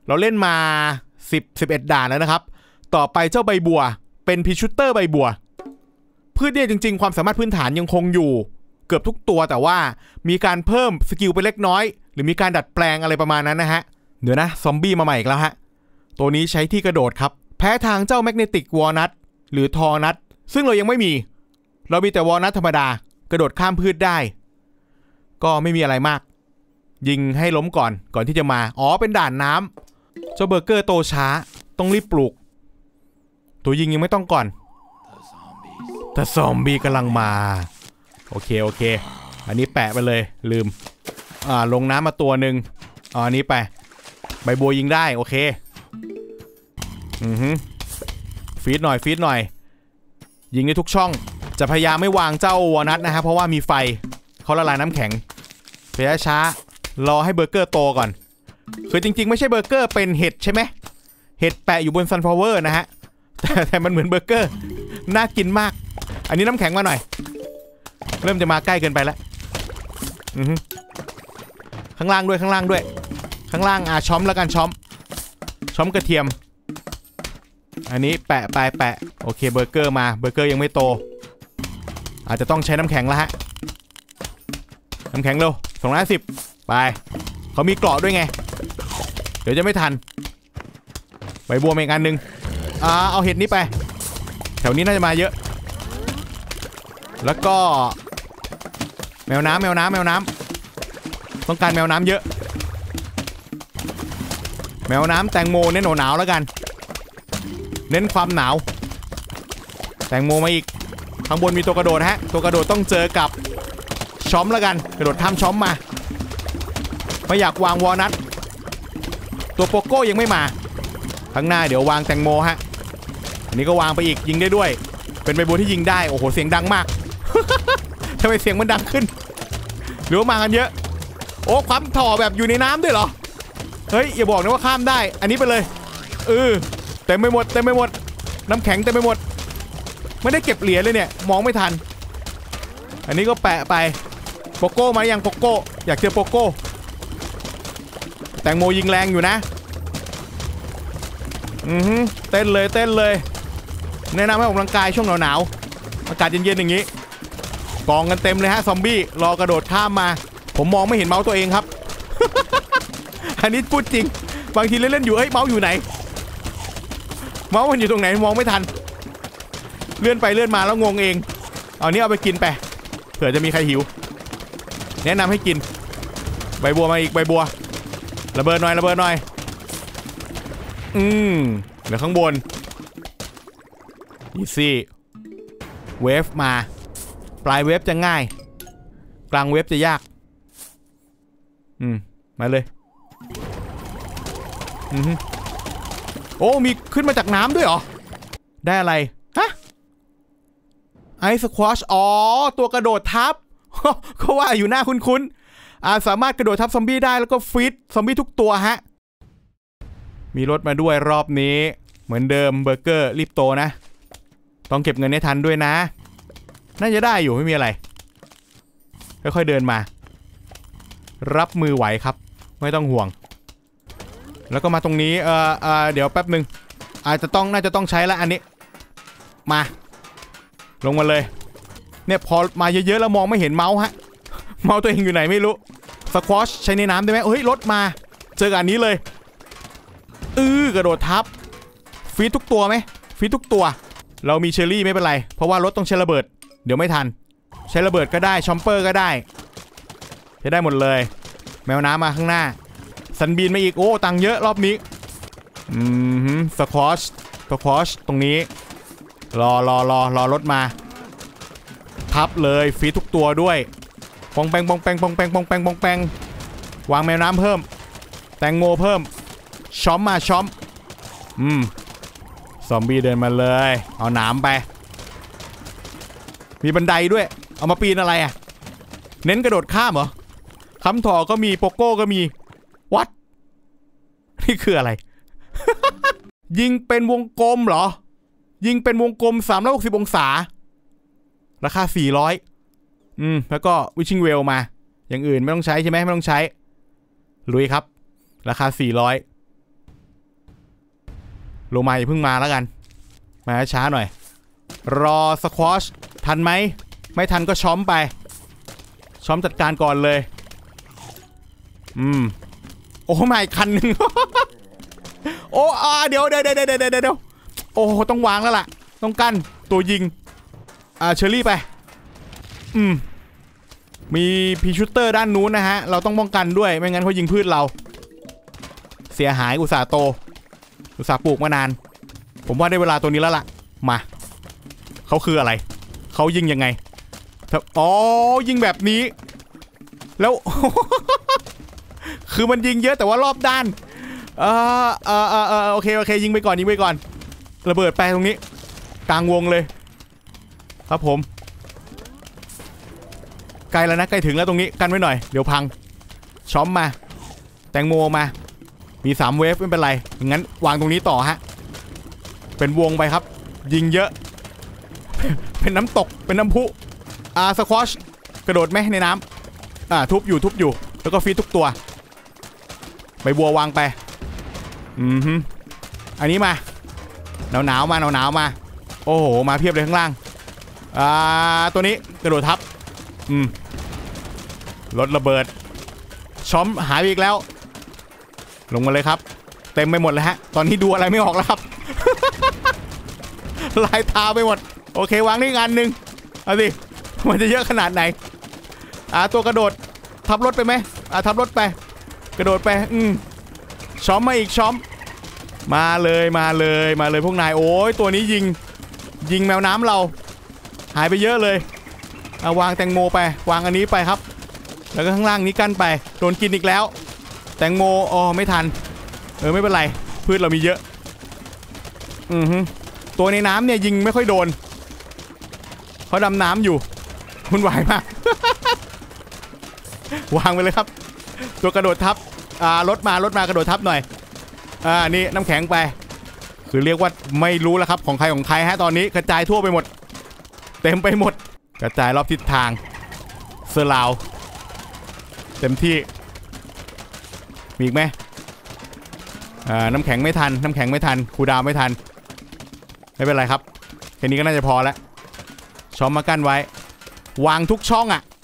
เราเล่นมา11ด่านแล้วนะครับต่อไปเจ้าใบบัวเป็นพิชูเตอร์ใบบัวพืชเนี่ยจริงๆความสามารถพื้นฐานยังคงอยู่เกือบทุกตัวแต่ว่ามีการเพิ่มสกิลไปเล็กน้อยหรือมีการดัดแปลงอะไรประมาณนั้นนะฮะเดี๋ยวนะซอมบี้มาใหม่อีกแล้วฮะตัวนี้ใช้ที่กระโดดครับแพ้ทางเจ้าแมกเนติกวอลนัทหรือทอนัทซึ่งเรายังไม่มีเรามีแต่วอลนัทธรรมดากระโดดข้ามพืชได้ก็ไม่มีอะไรมากยิงให้ล้มก่อนที่จะมาเป็นด่านน้ำเจ้าเบอร์เกอร์โตช้าต้องรีบปลูกตัวยิงยังไม่ต้องก่อนแต่ซอมบี้กำลังมาโอเคอันนี้แปะไปเลยลืมลงน้ำมาตัวหนึ่งอันนี้ไปใบบัวยิงได้โอเคฟีดหน่อยยิงได้ทุกช่องจะพยายามไม่วางเจ้าวอลนัทนะฮะเพราะว่ามีไฟเขาละลายน้ำแข็งไปช้ารอให้เบอร์เกอร์โตก่อนคือจริงๆไม่ใช่เบอร์เกอร์เป็นเห็ดใช่ไหมเห็ดแปะอยู่บนซันฟลาวเวอร์นะฮะแต่มันเหมือนเบอร์เกอร์น่ากินมากอันนี้น้ำแข็งมาหน่อยเริ่มจะมาใกล้เกินไปแล้วข้างล่างด้วยข้างล่างช้อมแล้วกันช้อมกระเทียมอันนี้แปะโอเคเบอร์เกอร์มาเบอร์เกอร์ยังไม่โตอาจจะต้องใช้น้ำแข็งแล้วฮะน้ำแข็งเร็ว250ไปเขามีเกราะด้วยไงเดี๋ยวจะไม่ทันใบบัวอีกอันหนึ่งเอาเห็ดนี้ไปแถวนี้น่าจะมาเยอะแล้วก็แมวน้ำต้องการแมวน้ำเยอะแมวน้ำแตงโมเน้นหนาวแล้วกันเน้นความหนาวแตงโมมาอีกข้างบนมีตัวกระโดดฮะตัวกระโดดต้องเจอกับช้อมแล้วกันกระโดดข้ามช้อมมาไม่อยากวางวอลนัทตัวโปโก้ยังไม่มาข้างหน้าเดี๋ยววางแตงโมฮะอันนี้ก็วางไปอีกยิงได้ด้วยเป็นใบบัวที่ยิงได้โอ้โหเสียงดังมาก ทำไมเสียงมันดังขึ้นหรือว่ามากันเยอะโอ้ความถ่อแบบอยู่ในน้ำด้วยเหรอเฮ้ยอย่าบอกนะว่าข้ามได้อันนี้ไปเลยเต็มไปหมดน้ำแข็งเต็มไปหมดไม่ได้เก็บเหรียญเลยเนี่ยมองไม่ทันอันนี้ก็แปะไปโปโก้มายังโปโก้อยากเจอโปโก้แตงโมยิงแรงอยู่นะเต้นเลยแนะนำให้ออกกำลังกายช่วงหนาวอากาศเย็นๆอย่างนี้กองกันเต็มเลยฮะซอมบี้รอกระโดดข้ามมาผมมองไม่เห็นเมาส์ตัวเองครับ อันนี้พูดจริงบางทีเล่นๆอยู่เมาส์อยู่ไหนเมาส์มันอยู่ตรงไหนมองไม่ทันเลื่อนไปเลื่อนมาแล้วงงเองเอานี้เอาไปกินไปเผื่อจะมีใครหิวแนะนำให้กินใบบัวมาอีกใบบัวระเบิดหน่อยเดี๋ยวข้างบนอีซี่เวฟมาปลายเวฟจะง่ายกลางเวฟจะยากมาเลยโอ้มีขึ้นมาจากน้ำด้วยเหรอได้อะไรฮะไอซ์สควอชตัวกระโดดทับเขาว่าอยู่หน้าคุ้นๆสามารถกระโดดทับซอมบี้ได้แล้วก็ฟีดซอมบี้ทุกตัวฮะมีรถมาด้วยรอบนี้เหมือนเดิมเบอร์เกอร์รีบโตนะต้องเก็บเงินให้ทันด้วยนะน่าจะได้อยู่ไม่มีอะไรค่อยๆเดินมารับมือไหวครับไม่ต้องห่วงแล้วก็มาตรงนี้เดี๋ยวแป๊บนึงน่าจะต้องใช้แล้วอันนี้มาลงมาเลยเนี่ยพอมาเยอะๆแล้วมองไม่เห็นเมาส์ฮะเมาส์ตัวเองอยู่ไหนไม่รู้สควอชใช้ในน้ำได้ไหมเฮ้ยรถมาเจอกันนี้เลยกระโดดทับฟีดทุกตัวไหมฟีดทุกตัวเรามีเชอรี่ไม่เป็นไรเพราะว่ารถต้องใช้ระเบิดเดี๋ยวไม่ทันใช้ระเบิดก็ได้ชอมเปอร์ก็ได้ใช้ได้หมดเลยแมวน้ำมาข้างหน้าซันบีนมาอีกโอ้ตังเยอะรอบนี้สควอชตรงนี้รอรถมาทับเลยฟีดทุกตัวด้วยปองแปงวางแมวน้ำเพิ่มแตงโมเพิ่มช้อมมาช้อมซอมบี้เดินมาเลยเอาหนามไปมีบันไดด้วยเอามาปีนอะไรอ่ะเน้นกระโดดข้ามเหรอคำถอก็มีโปโก้ก็มีวัดนี่คืออะไร ยิงเป็นวงกลมเหรอยิงเป็นวงกลม360องศาราคา400แล้วก็วิชิงเวลมาอย่างอื่นไม่ต้องใช้ใช่ไหมไม่ต้องใช้ลุยครับราคา400 โลมาอย่าเพิ่งมาแล้วกันมาช้าหน่อยรอสควอชทันไหมไม่ทันก็ช้อมไปช้อมจัดการก่อนเลยโอ้มาอีกคันหนึ่ง โอ้เดี๋ยวโอ้ต้องวางแล้วล่ะต้องกั้นตัวยิงเชอรี่ไปมีพีชูเตอร์ด้านนู้นนะฮะเราต้องป้องกันด้วยไม่งั้นเขายิงพืชเราเสียหายอุตสาห์โตอุตสาห์ปลูกมานานผมว่าได้เวลาตัวนี้แล้วล่ะมาเขาคืออะไรเขายิงยังไงอ๋อยิงแบบนี้แล้ว คือมันยิงเยอะแต่ว่ารอบด้านโอเคยิงไปก่อนระเบิดไปตรงนี้กลางวงเลยครับผมใกล้แล้วนะใกล้ถึงแล้วตรงนี้กันไว้หน่อยเดี๋ยวพังช้อมมาแตงโมมามี3เวฟไม่เป็นไรงั้นวางตรงนี้ต่อฮะเป็นวงไปครับยิงเยอะ เป็นน้ำตกเป็นน้ำพุสควอชกระโดดไหมในน้ำทุบอยู่แล้วก็ฟีดทุกตัวใบบัววางไปอันนี้มาหนาวมาโอ้โหมาเพียบเลยข้างล่างตัวนี้กระโดดทับรถระเบิดช้อมหายไปอีกแล้วลงมาเลยครับเต็มไปหมดเลยฮะตอนนี้ดูอะไรไม่ออกแล้วครับ ลายตาไปหมดโอเควางนี่งานหนึ่งเอาสิมันจะเยอะขนาดไหนตัวกระโดดทับรถไปไหมทับรถไปกระโดดไปช้อมมาอีกช้อมมาเลยพวกนายโอ้ยตัวนี้ยิงแมวน้ำเราหายไปเยอะเลยวางแตงโมไปวางอันนี้ไปครับแล้วก็ข้างล่างนี้กั้นไปโดนกินอีกแล้วแตงโมไม่ทันไม่เป็นไรพืชเรามีเยอะตัวในน้ำเนี่ยยิงไม่ค่อยโดนเขาดำน้ำอยู่คุณไหวมาก วางไปเลยครับตัวกระโดดทับรถมากระโดดทับหน่อยนี่น้ำแข็งไปคือเรียกว่าไม่รู้แล้วครับของใครฮะตอนนี้กระจายทั่วไปหมดเต็มไปหมดกระจายรอบทิศทางเซอร์ลาวเต็มที่มีอีกไหมน้ำแข็งไม่ทันคูดาวไม่ทันไม่เป็นไรครับแค่นี้ก็น่าจะพอแล้วช้อมมากั้นไว้วางทุกช่อง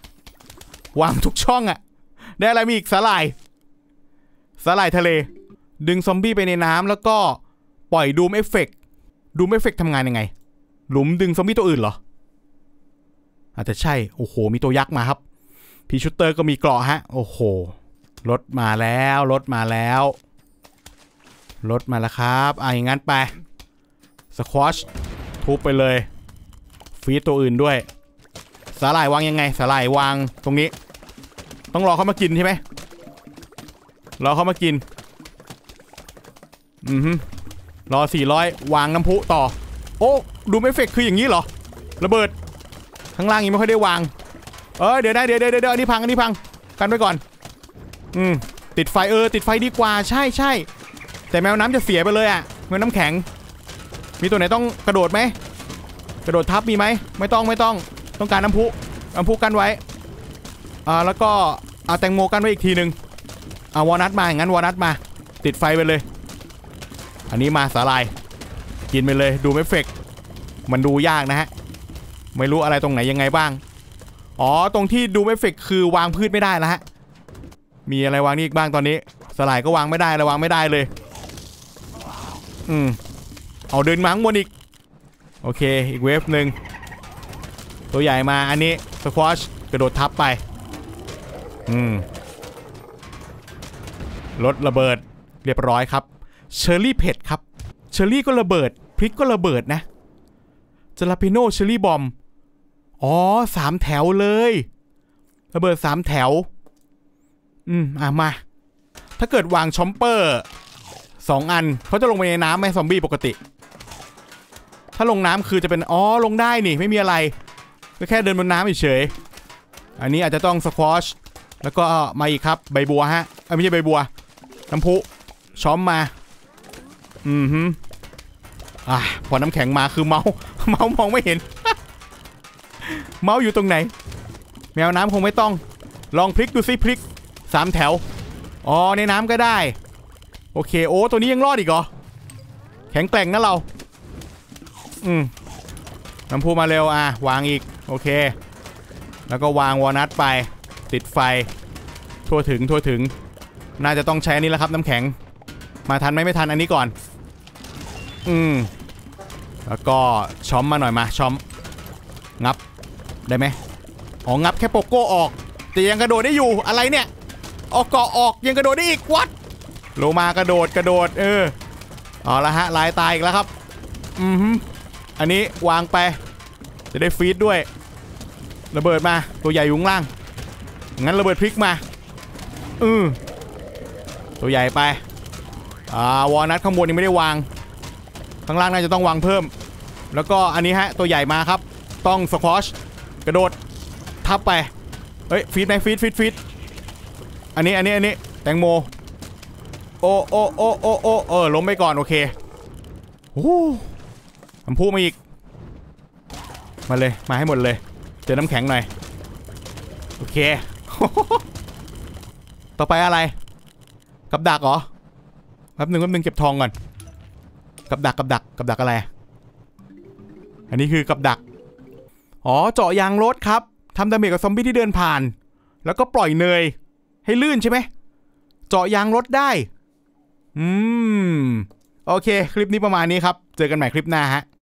ได้อะไรมีอีกสาหร่ายทะเลดึงซอมบี้ไปในน้ำแล้วก็ปล่อยดูมเอฟเฟกต์ทำงานยังไงหลุมดึงซอมบี้ตัวอื่นเหรออาจจะใช่โอ้โหมีตัวยักษ์มาครับพีชูเตอร์ก็มีเกราะฮะโอ้โหรถมาแล้วครับอย่างงั้นไปสควอชทุบไปเลยฟีดตัวอื่นด้วยสาหร่ายวางยังไงสาหร่ายวางตรงนี้ต้องรอเขามากินใช่ไหมรอเขามากินรอ400วางน้ำพุต่อโอ้ดูเอฟเฟกต์คืออย่างนี้เหรอระเบิดข้างล่างยังไม่ค่อยได้วางเดี๋ยวอันนี้พังกันไว้ก่อนติดไฟติดไฟดีกว่าใช่แต่แมวน้ำจะเสียไปเลยแมวน้ำแข็งมีตัวไหนต้องกระโดดไหมกระโดดทับมีไหมไม่ต้องการน้ำพุกันไว้แล้วก็เอาแตงโมกันไว้อีกทีนึงวอลนัทมาอย่างนั้นวอลนัทมาติดไฟไปเลยอันนี้มาสาลายกินไปเลยดูเอฟเฟกต์มันดูยากนะฮะไม่รู้อะไรตรงไหนยังไงบ้างตรงที่ดูเอฟเฟกต์คือวางพืชไม่ได้แล้วฮะมีอะไรวางนี่อีกบ้างตอนนี้สลายก็วางไม่ได้วางไม่ได้เลยเอาเดินมาข้างบนอีกโอเคอีกเวฟหนึ่งตัวใหญ่มาอันนี้สควอชกระโดดทับไปรถระเบิดเรียบร้อยครับเชอร์รี่เผ็ดครับเชอร์รี่ก็ระเบิดพริกก็ระเบิดนะจาลาเปโน่เชอร์รี่บอม3 แถวเลยระเบิด3 แถวมาถ้าเกิดวางชอมเปอร์2 อันเขาจะลงไปในน้ำไหมซอมบี้ปกติถ้าลงน้ำคือจะเป็นลงได้นี่ไม่มีอะไรก็แค่เดินบนน้ำเฉยอันนี้อาจจะต้องสควอชแล้วก็มาอีกครับใบบัวฮะไม่ใช่ใบบัวน้ำพุช้อมมาพอน้ำแข็งมาคือเมามองไม่เห็น เมาอยู่ตรงไหนแมวน้ำคงไม่ต้องลองพลิกดูซิพลิก3 แถวในน้ำก็ได้โอเคตัวนี้ยังรอดอีกเหรอแข็งแกร่งนะเราน้ำพุมาเร็ววางอีกโอเคแล้วก็วางวอลนัทไปติดไฟทั่วถึงน่าจะต้องใช้อันนี้แล้วครับน้ำแข็งมาทันไหมไม่ทันอันนี้ก่อนแล้วก็ช้อมมาหน่อยมาช้อมงับได้ไหมอ๋องับแค่โปโก้ออกแต่ยังกระโดดได้อยู่อะไรเนี่ยเอาเกาะออกยังกระโดดได้อีกวัดโลมากระโดดเอาละฮะลายตายอีกแล้วครับอันนี้วางไปจะได้ฟีดด้วยระเบิดมาตัวใหญ่อยู่ข้างล่างงั้นระเบิดพลิกมาตัวใหญ่ไปวอลนัทข้างบนยังไม่ได้วางข้างล่างน่าจะต้องวางเพิ่มแล้วก็อันนี้ฮะตัวใหญ่มาครับต้องสควอชกระโดดทับไปเฮ้ยฟีดไหมฟีดอันนี้แตงโมโอ้ล้มไปก่อนโอเคทำพูมาอีกมาเลยมาให้หมดเลยเจอน้ำแข็งหน่อยโอเค ต่อไปอะไรกับดักเหรอแป๊บนึงเก็บทองก่อนกับดักอะไรอันนี้คือกับดักอ๋อเจาะยางรถครับทำดาเมจกับซอมบี้ที่เดินผ่านแล้วก็ปล่อยเนยให้ลื่นใช่ไหมเจาะยางรถได้โอเคคลิปนี้ประมาณนี้ครับเจอกันใหม่คลิปหน้าฮะ